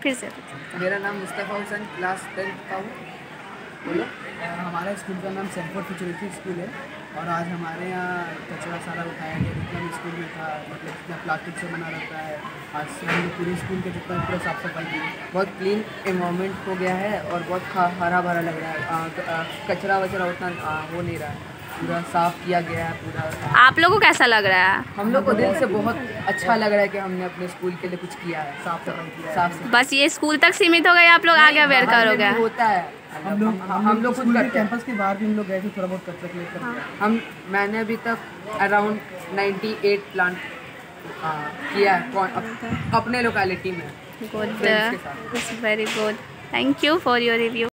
फिर से। मेरा नाम मुस्तफ़ा हुसैन, क्लास 10th का हूँ। बोलो। हमारा स्कूल का नाम सेंफोर्ड फ्यूचरिस्टिक स्कूल है और आज हमारे यहाँ कचरा सारा उठाया गया जितना भी स्कूल में था, मतलब जितना प्लास्टिक से बना रहता है। आज से हम लोग पूरी स्कूल के जितना पूरा साफ सफाई की। बहुत क्लीन एनवायरनमेंट हो गया है और बहुत हरा भरा लग रहा है। कचरा वचरा उतना हो नहीं रहा है, पूरा साफ़ किया गया है पूरा। आप लोगों को कैसा लग रहा है? हम लोग को दिल से बहुत अच्छा लग रहा है कि हमने अपने स्कूल के लिए कुछ किया है, साफ सफाई किया है। बस ये स्कूल तक सीमित हो गए, आप लोग आगे अवेयर करोगे? होता है, हम लोग खुद कैंपस के बाहर भी हम लोग गए थे, थोड़ा बहुत कचरा कलेक्ट करके। मैंने अभी तक अराउंड 98 प्लांट किया है अपने लोकेलिटी में। Good, very good, thank you for your review.